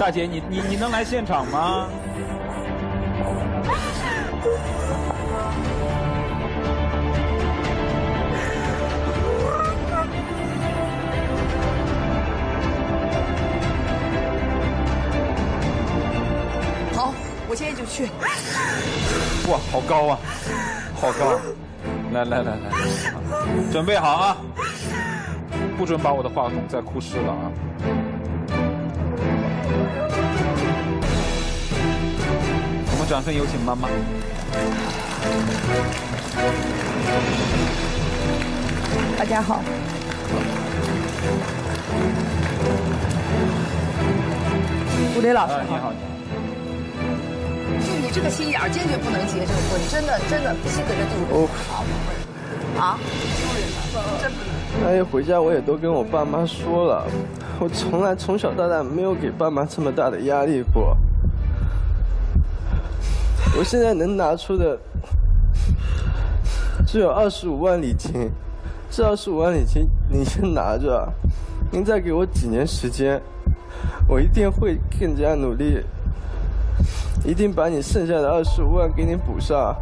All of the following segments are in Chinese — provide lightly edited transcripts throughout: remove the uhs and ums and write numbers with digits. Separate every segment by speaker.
Speaker 1: 大姐，你能来现场吗？
Speaker 2: 好，我现在就去。
Speaker 1: 哇，好高啊，好高！来，准备好啊！不准把我的话筒再哭湿了啊！我们掌声有请妈妈。
Speaker 2: 大家好。吴磊老师
Speaker 1: 你好。
Speaker 2: 就你这个心眼儿，坚决不能结这个婚，真的心搁这丢人。啊？丢人了，真不能。
Speaker 3: 那一回家我也都跟我爸妈说了，我从小到大没有给爸妈这么大的压力过。我现在能拿出的只有25万礼金，这25万礼金您先拿着，您再给我几年时间，我一定会更加努力，一定把你剩下的25万给你补上。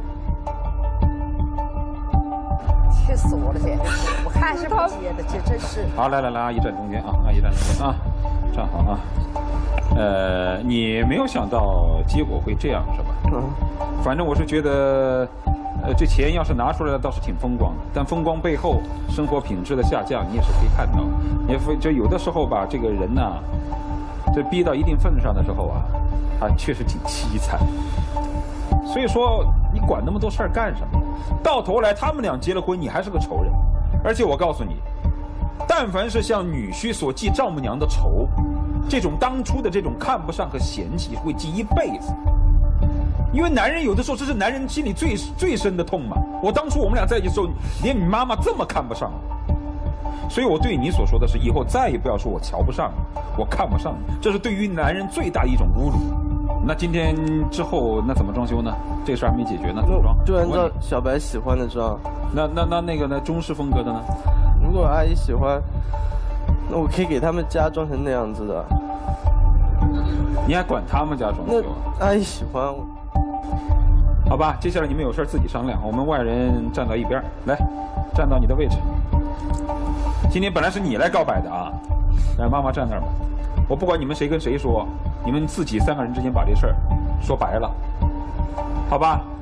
Speaker 2: 气死我了，简直是！我看是不接的，这真是。
Speaker 1: 好，来，阿姨站中间啊，阿姨站中间啊，站好啊。你没有想到结果会这样是吧？反正我是觉得，这钱要是拿出来倒是挺风光的，但风光背后生活品质的下降，你也是可以看到。就有的时候吧，这个人呐，这逼到一定份上的时候啊，他确实挺凄惨。所以说，你管那么多事儿干什么？到头来他们俩结了婚，你还是个仇人。而且我告诉你，但凡是向女婿所记丈母娘的仇，这种当初的这种看不上和嫌弃会记一辈子。因为男人有的时候这是男人心里最深的痛嘛。我当初我们俩在一起的时候，连你妈妈这么看不上我，所以我对你所说的是，以后再也不要说我瞧不上你，我看不上你，这是对于男人最大的一种侮辱。那今天之后那怎么装修呢？这个事儿还没解决呢，怎么装？
Speaker 3: 就按照小白喜欢的装。
Speaker 1: 那个呢？中式风格的呢？
Speaker 3: 如果阿姨喜欢，那我可以给他们家装成那样子的。
Speaker 1: 你还管他们家装修？
Speaker 3: 那阿姨喜欢。
Speaker 1: 好吧，接下来你们有事自己商量，我们外人站到一边，来，站到你的位置。今天本来是你来告白的啊，让妈妈站那儿吧。我不管你们谁跟谁说，你们自己3个人之间把这事儿说白了，好吧？